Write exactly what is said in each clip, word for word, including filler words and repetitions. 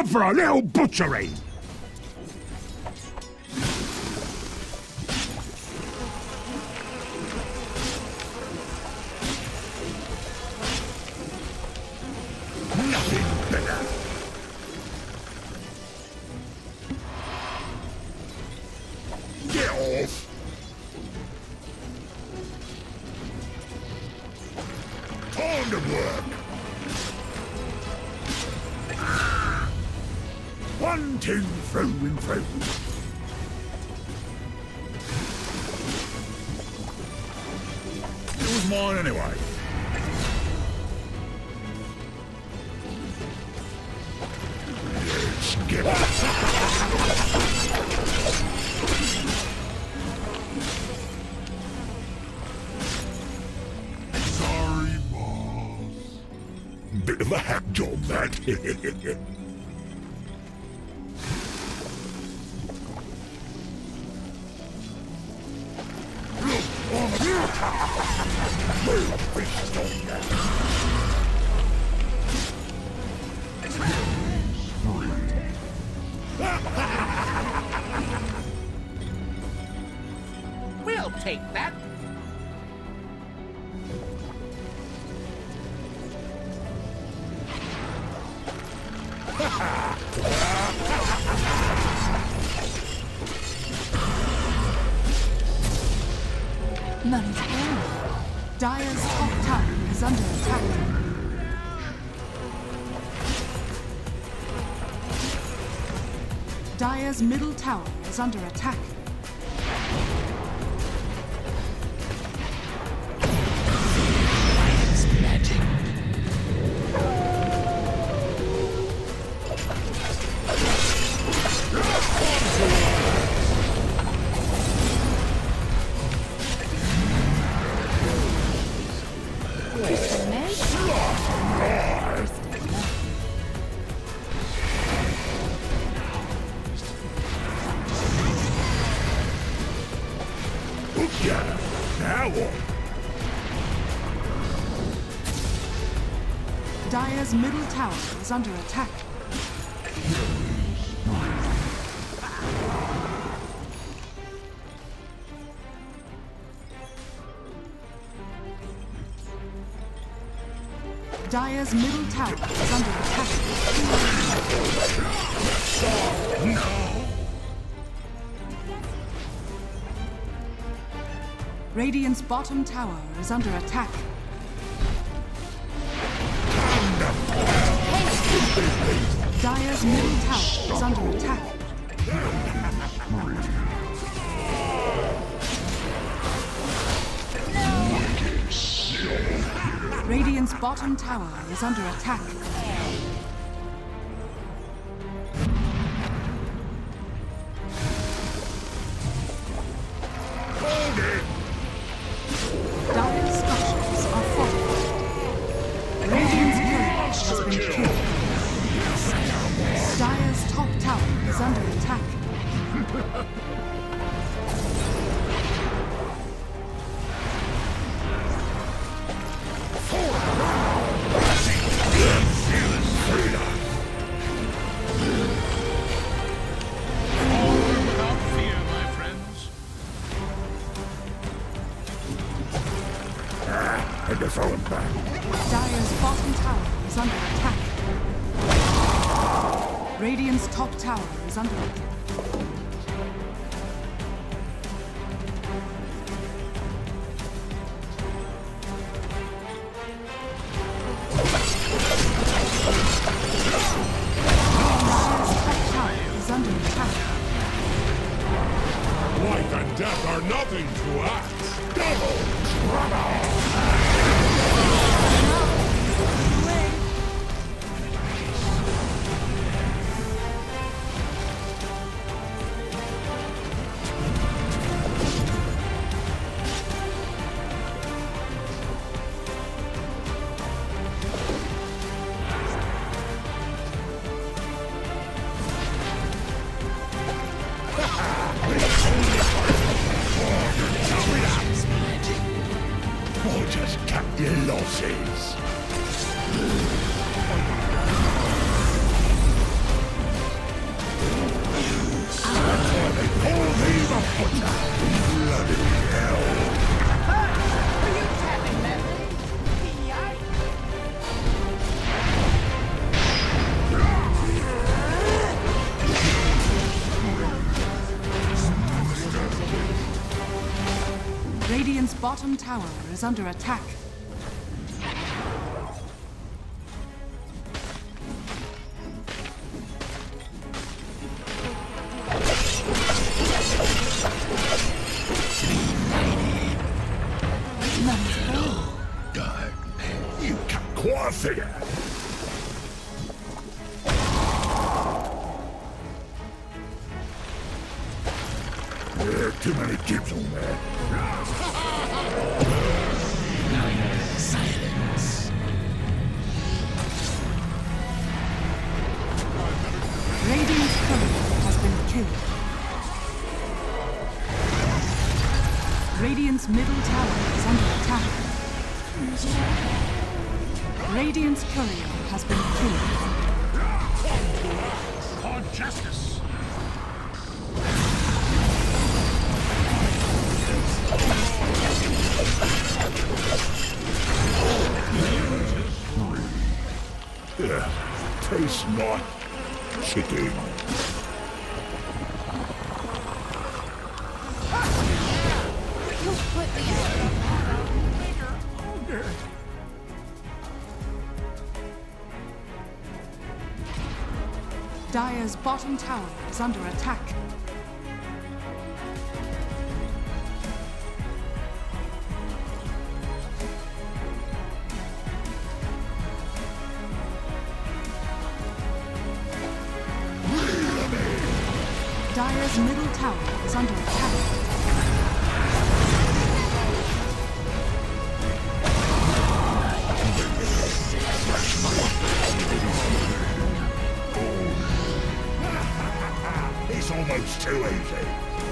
Time for a little butchery! Nothing better. Get off! Time to work! One, two, through and through. It was mine anyway. Let's get it. Sorry, boss. Bit of a hack job, that. We'll take that. Money's down. Dire's top tower is under attack. Dire's middle tower is under attack. It's magic. Yeah, now what? Dire's middle tower is under attack. Dire's middle tower is under attack. No! Radiant's bottom tower is under attack. Dire's middle tower is under attack. Radiant's bottom tower is under attack. Hold it! Dire's structures are fortified. Radiant's courier has been killed. Dire's top tower is under attack. Without fear, my friends. Ah, I guess I'll back. Dire's bottom tower is under attack. Radiant's top tower is under attack. Life and death are nothing to us. Double trouble! Tell me that! bottom tower is under attack. You can quaff it. There are too many chips on there. Silence. Radiant's courier has been killed. Radiant's middle tower is under attack. Radiant's courier has been killed. For justice. Yeah, taste not chicken. You'll put me out. Dire's bottom tower is under attack. Dire's middle tower is under attack. It's almost too easy.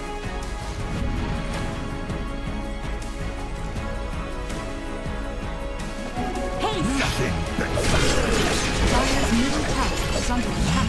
Nothing but Dire's middle tower is under attack.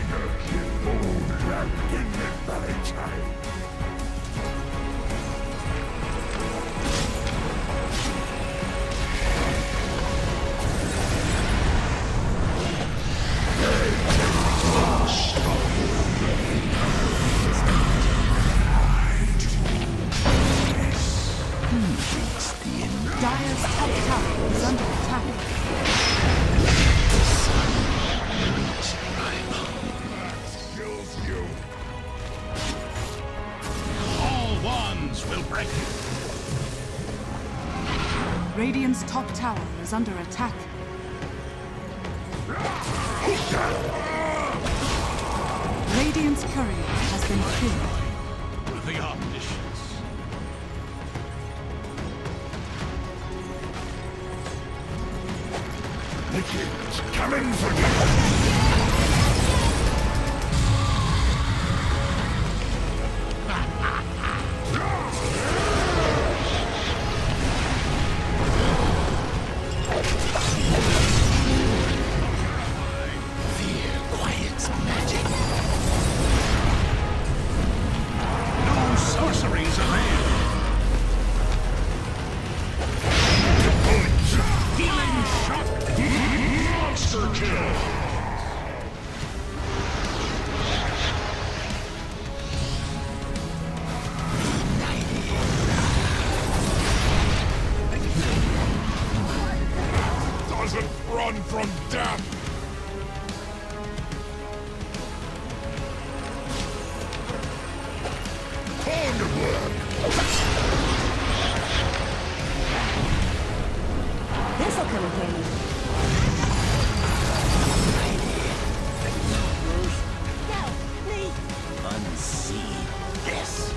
Dire's top tower is under attack. kills you. All wands will break. Radiant's top tower is under attack. Radiant's courier has been killed. The omniscience. The king's coming for you. Fear quiets magic. No sorceries avail. Healing shock. Monster kill. Doesn't run from death. Onward. This'll come in handy. No, please. Unsee this.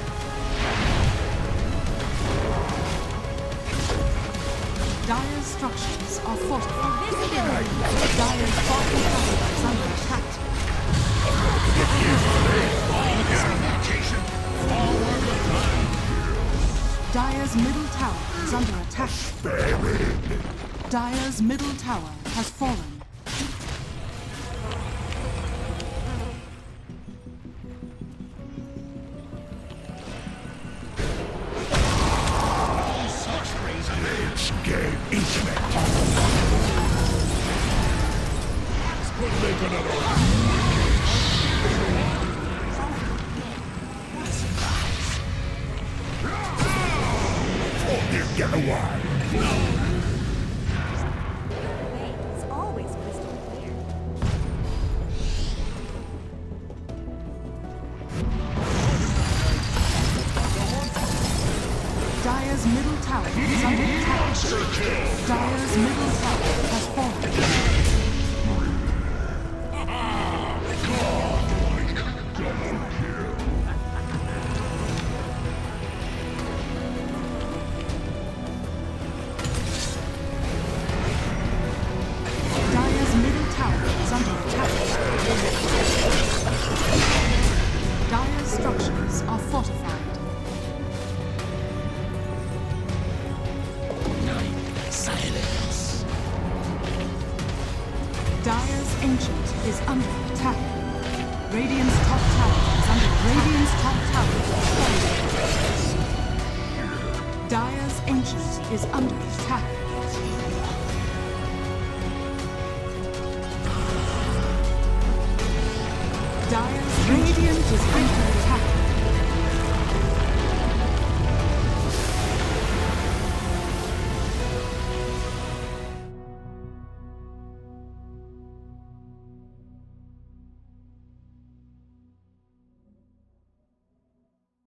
Dire's structures are fortified. Invisibility. Dire's bottom tower is under attack. Incantation. Forward with mine. Dire's middle tower is under attack. Buried. Dire's middle tower has fallen. No sorceries avail. It's game intimate. Could make another. For you Get away! It's always crystal clear. Dire's middle tower is under attack. Monster kill! Dire's middle tower has fallen. Dire's middle tower is under attack. Dire's structures are fortified. Night silence. Dire's ancient is under attack. Radiant's top tower is under Radiant's top tower is falling. Dire's ancient is under attack. Dire's radiant is under